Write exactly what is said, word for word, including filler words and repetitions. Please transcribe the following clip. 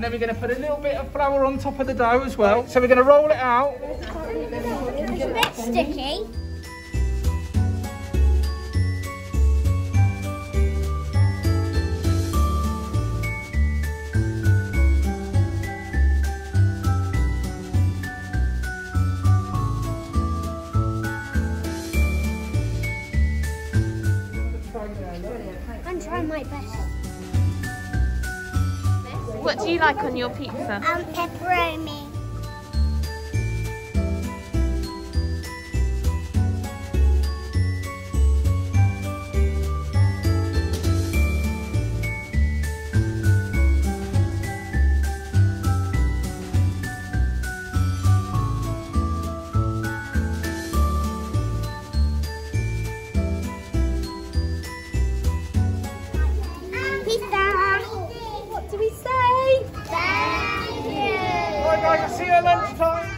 then we're going to put a little bit of flour on top of the dough as well. So we're going to roll it out. It's a bit sticky. I'm trying my best. What do you like on your pizza? Um, pepperoni. Right guys, I'll see you at lunchtime.